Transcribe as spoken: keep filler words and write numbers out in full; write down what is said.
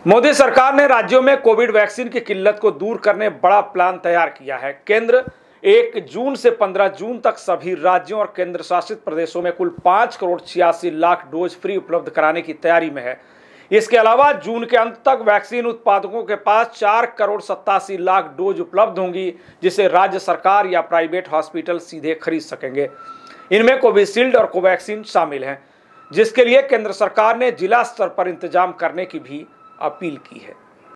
मोदी सरकार ने राज्यों में कोविड वैक्सीन की किल्लत को दूर करने बड़ा प्लान तैयार किया है। केंद्र एक जून से पंद्रह जून तक सभी राज्यों और केंद्र शासित प्रदेशों में कुल पाँच करोड़ छियासी लाख डोज फ्री उपलब्ध कराने की तैयारी में है। इसके अलावा जून के अंत तक वैक्सीन उत्पादकों के पास चार करोड़ सत्तासी लाख डोज उपलब्ध होंगी, जिसे राज्य सरकार या प्राइवेट हॉस्पिटल सीधे खरीद सकेंगे। इनमें कोविशील्ड और कोवैक्सीन शामिल हैं, जिसके लिए केंद्र सरकार ने जिला स्तर पर इंतजाम करने की भी अपील की है।